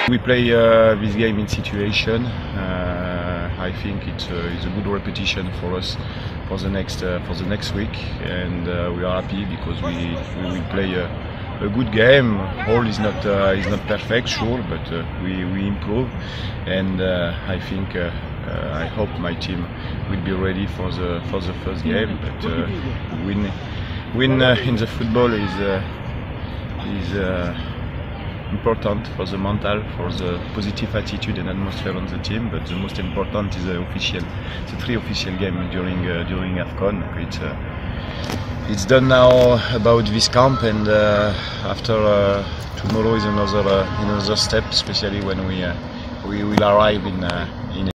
We play this game in situation. I think it's a good repetition for us for the next week, and we are happy because we will play a good game. All is not perfect, sure, but we improve, and I think I hope my team will be ready for the first game. But win in the football is important for the mental, for the positive attitude and atmosphere on the team. But the most important is the three official games during AFCON. It's done now about this camp, and after tomorrow is another step, especially when we will arrive in